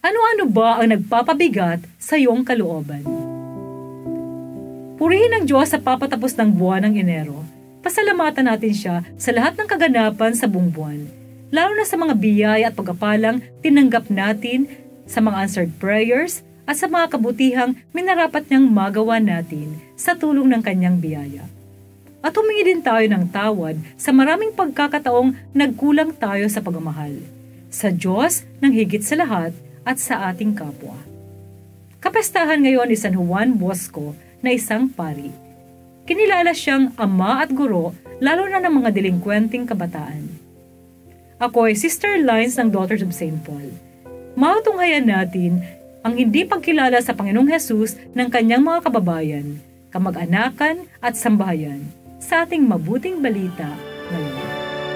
Ano-ano ba ang nagpapabigat sa iyong kalooban? Purihin ang Diyos sa papatapos ng buwan ng Enero. Pasalamatan natin siya sa lahat ng kaganapan sa buong buwan, lalo na sa mga biyaya at pagkapalang tinanggap natin, sa mga answered prayers, at sa mga kabutihang minarapat niyang magawa natin sa tulong ng kanyang biyaya. At humingi din tayo ng tawad sa maraming pagkakataong nagkulang tayo sa pagmamahal, sa Diyos ng higit sa lahat at sa ating kapwa. Kapistahan ngayon ni San Juan Bosco na isang pari. Kinilala siyang ama at guro lalo na ng mga delinkwenteng kabataan. Ako ay Sister Lines ng Daughters of St. Paul. Matunghayan natin ang hindi pagkilala sa Panginoong Hesus ng kanyang mga kababayan, kamag-anakan at sambahayan sa ating mabuting balita ngayon.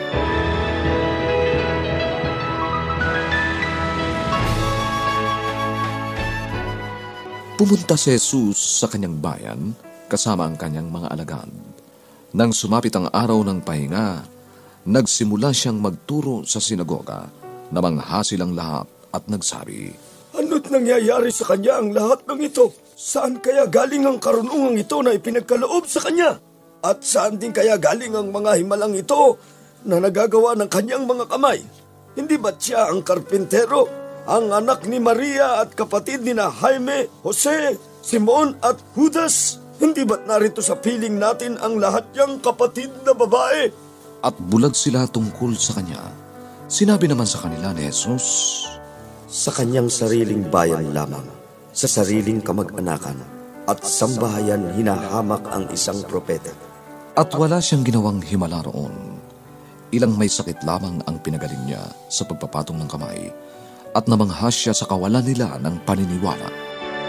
Pumunta si Jesus sa kanyang bayan kasama ang kanyang mga alagad. Nang sumapit ang araw ng pahinga, nagsimula siyang magturo sa sinagoga, namangha silang lahat at nagsabi, "Ano't nangyayari sa kanya ang lahat ng ito? Saan kaya galing ang karunungang ito na ipinagkaloob sa kanya? At saan din kaya galing ang mga himalang ito na nagagawa ng kanyang mga kamay? Hindi ba't siya ang karpintero, ang anak ni Maria at kapatid ni Jaime, Jose, Simon at Judas? Hindi ba't narito sa piling natin ang lahat niyang kapatid na babae?" At bulag sila tungkol sa kanya. Sinabi naman sa kanila ni Jesus, "Sa kanyang sariling bayan lamang, sa sariling kamag-anakan at sambahayan hinahamak ang isang propeta." At wala siyang ginawang himala roon. Ilang may sakit lamang ang pinagaling niya sa pagpapatong ng kamay, at namangha siya sa kawalan nila ng paniniwala.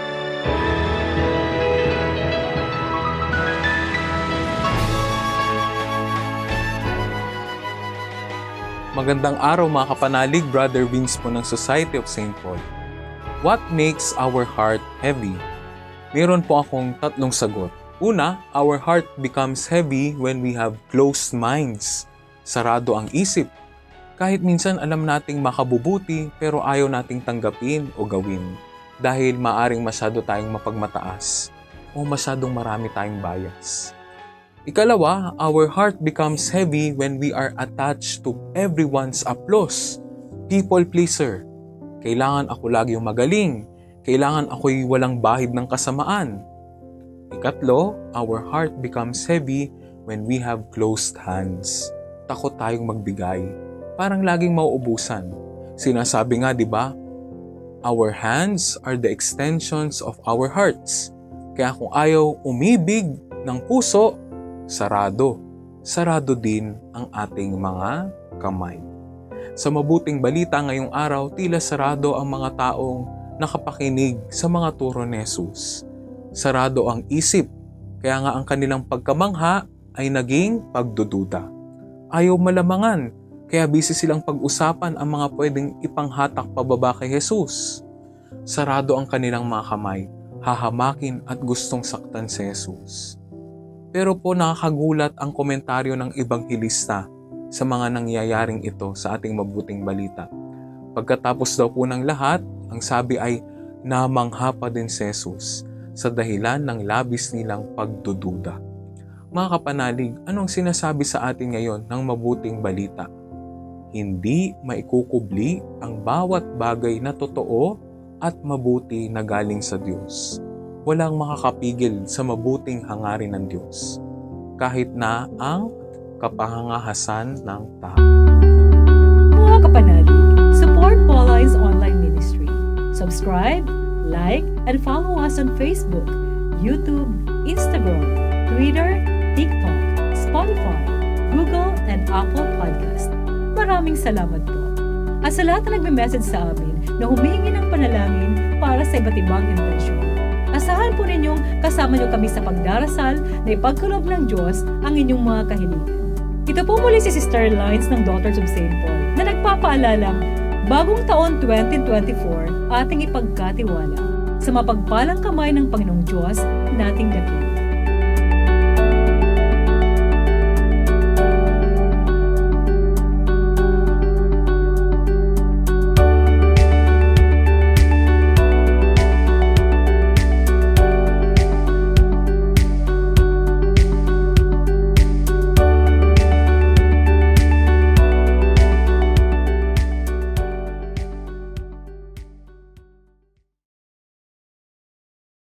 Magandang araw mga kapanalig, Brother Vince po ng Society of St. Paul. What makes our heart heavy? Meron po akong tatlong sagot. Una, our heart becomes heavy when we have closed minds. Sarado ang isip. Kahit minsan alam nating makabubuti pero ayaw nating tanggapin o gawin dahil maaring masyado tayong mapagmataas o masyadong marami tayong bias. Ikalawa, our heart becomes heavy when we are attached to everyone's applause. People pleaser. Kailangan ako lagi yung magaling. Kailangan ako'y walang bahid ng kasamaan. Ikatlo, our heart becomes heavy when we have closed hands. Takot tayong magbigay. Parang laging mauubusan. Sinasabi nga, di ba? Our hands are the extensions of our hearts. Kaya kung ayaw umibig ng puso, sarado. Sarado din ang ating mga kamay. Sa mabuting balita ngayong araw, tila sarado ang mga taong nakapakinig sa mga turo ni Jesus. Sarado ang isip, kaya nga ang kanilang pagkamangha ay naging pagdududa. Ayaw malamangan, kaya busy silang pag-usapan ang mga pwedeng ipanghatak pababa kay Jesus. Sarado ang kanilang mga kamay, hahamakin at gustong saktan si Jesus. Pero po nakakagulat ang komentaryo ng Ibanghilista sa mga nangyayaring ito sa ating mabuting balita. Pagkatapos daw po ng lahat, ang sabi ay namangha pa din si Jesus sa dahilan ng labis nilang pagdududa. Mga kapanalig, anong sinasabi sa atin ngayon ng mabuting balita? Hindi maikukubli ang bawat bagay na totoo at mabuti na galing sa Diyos. Walang makakapigil sa mabuting hangarin ng Diyos, kahit na ang kapahangahasan ng tao. Mga kapanalig, support Pauline's online ministry. Subscribe, like, and follow us on Facebook, YouTube, Instagram, Twitter, TikTok, Spotify, Google, and Apple Podcast. Maraming salamat po. At sa lahat na nagme-message sa amin na humihingi ng panalangin para sa iba't ibang intensyon. Asahan po ninyong kasama niyo kami sa pagdarasal na ipagkaloob ng Diyos ang inyong mga kahilingan. Ito po muli si Sister Lines ng Daughters of St. Paul na nagpapaalalang bagong taon 2024 ating ipagkatiwala sa mapagpalang kamay ng Panginoong Diyos nating dakila.